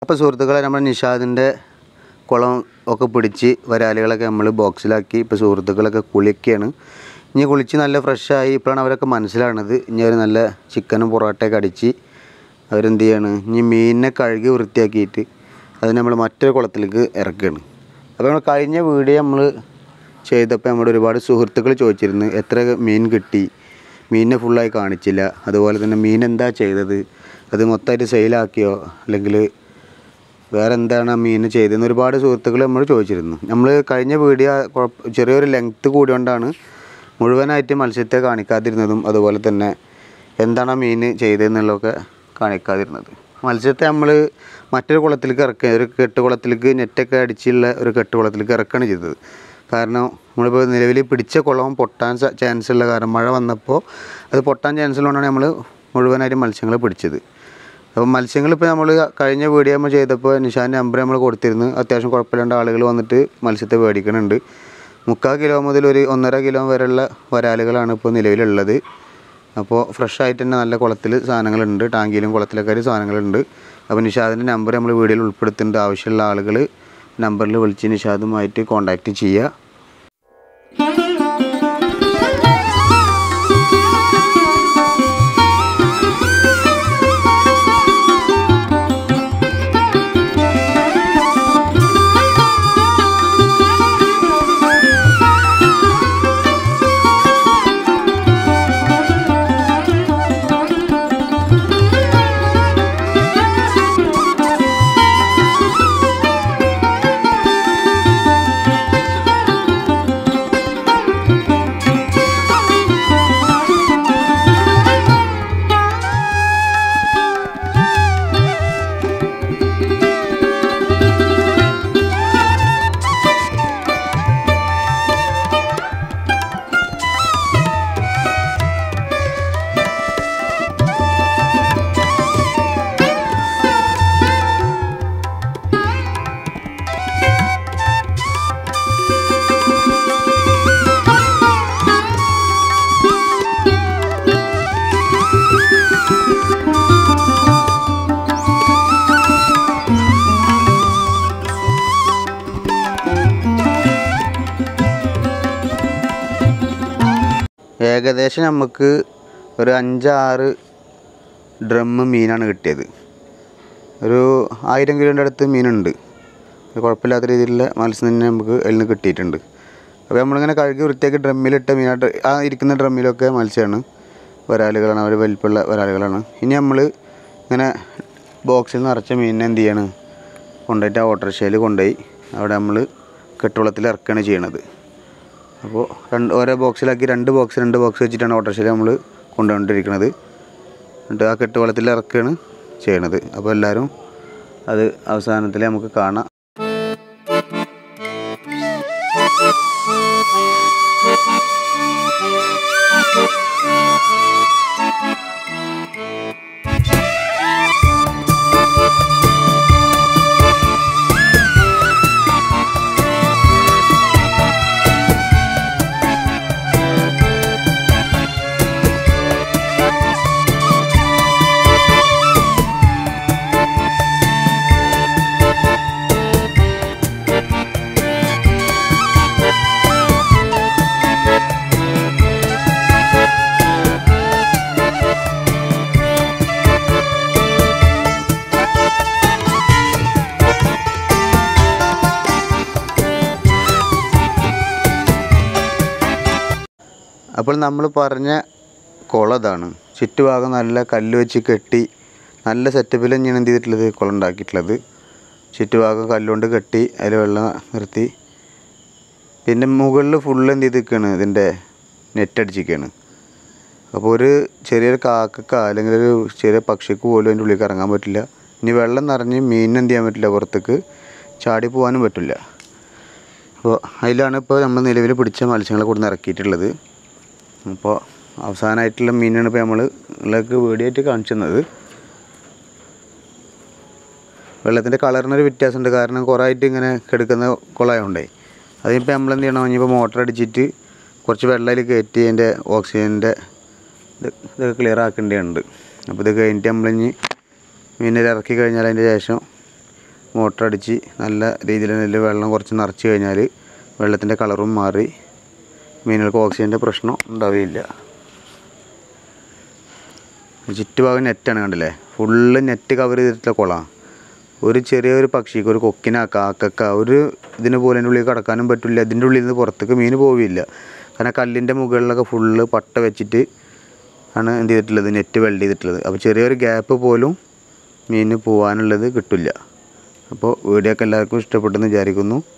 അപ്പോൾ സുഹൃത്തുക്കളെ, നമ്മൾ നിഷാദിൻ്റെ കുളം ഒക്കെ പിടിച്ച് വരാലുകളൊക്കെ നമ്മൾ ബോക്സിലാക്കി. ഇപ്പോൾ സുഹൃത്തുക്കളൊക്കെ കുളിക്കുകയാണ്. ഇനി കുളിച്ച് നല്ല ഫ്രഷായി. ഇപ്പോഴാണ് അവരൊക്കെ മനസ്സിലാവുന്നത്. ഇനി അവർ നല്ല ചിക്കനും പൊറോട്ടയൊക്കെ അടിച്ച് അവരെന്ത് ചെയ്യാണ്, ഇനി മീനിനെ കഴുകി വൃത്തിയാക്കിയിട്ട് അത് നമ്മൾ മറ്റൊരു കുളത്തിലേക്ക് ഇറക്കുകയാണ്. അപ്പോൾ നമ്മൾ കഴിഞ്ഞ വീഡിയോ നമ്മൾ ചെയ്തപ്പോൾ നമ്മുടെ ഒരുപാട് സുഹൃത്തുക്കൾ ചോദിച്ചിരുന്നു എത്ര മീൻ കിട്ടി, മീനിനെ ഫുള്ളായി കാണിച്ചില്ല, അതുപോലെ തന്നെ മീൻ എന്താ ചെയ്തത്, അത് മൊത്തമായിട്ട് സെയിലാക്കിയോ അല്ലെങ്കിൽ വേറെ എന്താണ് ആ മീൻ ചെയ്തതെന്ന് ഒരുപാട് സുഹൃത്തുക്കൾ നമ്മൾ ചോദിച്ചിരുന്നു. നമ്മൾ കഴിഞ്ഞ വീഡിയോ ചെറിയൊരു ലെങ്ത്ത് കൂടിയോണ്ടാണ് മുഴുവനായിട്ട് മത്സ്യത്തെ കാണിക്കാതിരുന്നതും അതുപോലെ തന്നെ എന്താണ് ആ മീൻ ചെയ്തതെന്നുള്ളതൊക്കെ കാണിക്കാതിരുന്നത്. മത്സ്യത്തെ നമ്മൾ മറ്റൊരു കുളത്തിലേക്ക് ഇറക്കുക, ഒരു കെട്ടുകുളത്തിലേക്ക് നെറ്റൊക്കെ അടിച്ചുള്ള ഒരു കെട്ടുകുളത്തിലേക്ക് ഇറക്കുകയാണ് ചെയ്തത്. കാരണം നമ്മളിപ്പോൾ നിലവിൽ പിടിച്ച കുളവും പൊട്ടാൻ ചാൻസ് ഉള്ള കാരണം മഴ വന്നപ്പോൾ അത് പൊട്ടാൻ ചാൻസ് ഉള്ളതുകൊണ്ടാണ് നമ്മൾ മുഴുവനായിട്ട് മത്സ്യങ്ങൾ പിടിച്ചത്. അപ്പോൾ മത്സ്യങ്ങളിപ്പോൾ നമ്മൾ കഴിഞ്ഞ വീഡിയോ നമ്മൾ ചെയ്തപ്പോൾ നിഷാൻ്റെ നമ്പർ നമ്മൾ കൊടുത്തിരുന്നു. അത്യാവശ്യം കുഴപ്പമില്ലാണ്ട് ആളുകൾ വന്നിട്ട് മത്സ്യത്തെ മേടിക്കുന്നുണ്ട്. 3/4 കിലോ മുതൽ ഒരു 1.5 കിലോ വരെയുള്ള വരാലുകളാണ് ഇപ്പോൾ നിലവിലുള്ളത്. അപ്പോൾ ഫ്രഷായിട്ട് തന്നെ നല്ല കുളത്തിൽ സാധനങ്ങളുണ്ട്, ടാങ്കിയിലും കുളത്തിലൊക്കെ ആയിട്ട് സാധനങ്ങളുണ്ട്. അപ്പോൾ നിഷാദിൻ്റെ നമ്പർ നമ്മൾ വീഡിയോയിൽ ഉൾപ്പെടുത്തേണ്ട ആവശ്യമുള്ള ആളുകൾ നമ്പറിൽ വിളിച്ച് നിഷാദുമായിട്ട് കോൺടാക്റ്റ് ചെയ്യുക. ഏകദേശം നമുക്ക് ഒരു 5-6 ഡ്രം മീനാണ് കിട്ടിയത്. ഒരു 1000 കിലോൻ്റെ അടുത്ത് മീനുണ്ട്. കുഴപ്പമില്ലാത്ത രീതിയിലുള്ള മത്സ്യം തന്നെ നമുക്ക് അതിൽ നിന്ന് കിട്ടിയിട്ടുണ്ട്. അപ്പോൾ നമ്മളിങ്ങനെ കഴുകി വൃത്തിയാക്കി ഡ്രമ്മിലിട്ട മീനായിട്ട് ആ ഇരിക്കുന്ന ഡ്രമ്മിലൊക്കെ മത്സ്യമാണ്, വരാലുകളാണ്, അവർ വലിപ്പമുള്ള വരാലുകളാണ്. ഇനി നമ്മൾ ഇങ്ങനെ ബോക്സിൽ നിറച്ച മീനിനെ എന്ത് ചെയ്യാണ്, കൊണ്ടുപോയിട്ട് ആ ഓട്ടോറിക്ഷയിൽ കൊണ്ടുപോയി അവിടെ നമ്മൾ കെട്ടുവളത്തിൽ ഇറക്കുകയാണ് ചെയ്യണത്. അപ്പോൾ ഓരോ ബോക്സിലാക്കി 2 ബോക്സ് വെച്ചിട്ടാണ് ഓട്ടോറിക്ഷയിൽ നമ്മൾ കൊണ്ടുകൊണ്ടിരിക്കുന്നത്. എന്നിട്ട് ആ കെട്ടുവളത്തിൽ ഇറക്കുകയാണ് ചെയ്യണത്. അപ്പോൾ എല്ലാവരും അത് അവസാനത്തിൽ നമുക്ക് കാണാം. അപ്പോൾ നമ്മൾ പറഞ്ഞ കുളം ഇതാണ്. ചുറ്റുഭാഗം നല്ല കല്ല് വെച്ച് കെട്ടി നല്ല സെറ്റപ്പിൽ തന്നെയാണ് എന്ത് ചെയ്തിട്ടുള്ളത്, കുളം ഉണ്ടാക്കിയിട്ടുള്ളത്. ചുറ്റുഭാഗം കല്ലുകൊണ്ട് കെട്ടി അതിൽ വെള്ളം നിർത്തി. പിന്നെ മുകളിൽ ഫുള്ള് എന്ത് ചെയ്തിരിക്കുകയാണ്, ഇതിൻ്റെ നെറ്റടിച്ചിരിക്കുകയാണ്. അപ്പോൾ ഒരു ചെറിയൊരു കാക്കക്ക അല്ലെങ്കിൽ ഒരു ചെറിയ പക്ഷിക്ക് പോലും അതിൻ്റെ ഉള്ളിലേക്ക് ഇറങ്ങാൻ പറ്റില്ല. ഇനി വെള്ളം നിറഞ്ഞ് മീനിന് എന്ത് ചെയ്യാൻ പറ്റില്ല, പുറത്തേക്ക് ചാടി പോകാനും പറ്റില്ല. അപ്പോൾ അതിലാണ് ഇപ്പോൾ നമ്മൾ നിലവിൽ പിടിച്ച മത്സ്യങ്ങളെ കൊടുന്ന് ഇറക്കിയിട്ടുള്ളത്. അപ്പോൾ അവസാനമായിട്ടുള്ള മീനാണ് ഇപ്പോൾ നമ്മൾക്ക് വീഡിയോ ആയിട്ട് കാണിച്ചു തന്നത്. വെള്ളത്തിൻ്റെ കളറിനൊരു വ്യത്യാസമുണ്ട്, കാരണം കുറേ ആയിട്ട് ഇങ്ങനെ കിടക്കുന്ന കുളമായതുകൊണ്ടേ. അതിനിപ്പോൾ നമ്മൾ എന്ത് ചെയ്യണം, ഇനിയിപ്പോൾ മോട്ടർ അടിച്ചിട്ട് കുറച്ച് വെള്ളം അതിൽ കയറ്റി അതിൻ്റെ ഓക്സിജൻ്റെ ഇതൊക്കെ ക്ലിയർ ആക്കേണ്ടതുണ്ട്. അപ്പോൾ ഇത് കഴിഞ്ഞിട്ട് നമ്മളിനി മീനിൽ ഇറക്കി കഴിഞ്ഞാൽ അതിൻ്റെ ശേഷം മോട്ടർ അടിച്ച് നല്ല രീതിയിൽ നെല്ല് വെള്ളം കുറച്ച് നിറച്ച് കഴിഞ്ഞാൽ വെള്ളത്തിൻ്റെ കളറും മാറി മീനുകൾക്ക് ഓക്സിജൻ്റെ പ്രശ്നം ഉണ്ടാവുകയില്ല. ചുറ്റുഭാഗം നെറ്റാണ്, കണ്ടില്ലേ? ഫുള്ള് നെറ്റ് കവർ ചെയ്തിട്ടുള്ള കുളമാണ്. ഒരു ചെറിയൊരു പക്ഷിക്ക്, ഒരു കൊക്കിന, കാക്കക്ക, ഒരു ഇതിന് പോലെ അതിൻ്റെ ഉള്ളിൽ കിടക്കാനും പറ്റില്ല. ഇതിൻ്റെ ഉള്ളിൽ നിന്ന് പുറത്തേക്ക് മീൻ പോവില്ല. കാരണം കല്ലിൻ്റെ മുകളിലൊക്കെ ഫുള്ള് പട്ട വെച്ചിട്ട് ആണ് എന്ത് ചെയ്തിട്ടുള്ളത്, നെറ്റ് വെൽഡ് ചെയ്തിട്ടുള്ളത്. അപ്പോൾ ചെറിയൊരു ഗ്യാപ്പ് പോലും മീനിന് പോകാനുള്ളത് കിട്ടില്ല. അപ്പോൾ വീഡിയോ ഒക്കെ എല്ലാവർക്കും ഇഷ്ടപ്പെട്ടെന്ന് വിചാരിക്കുന്നു.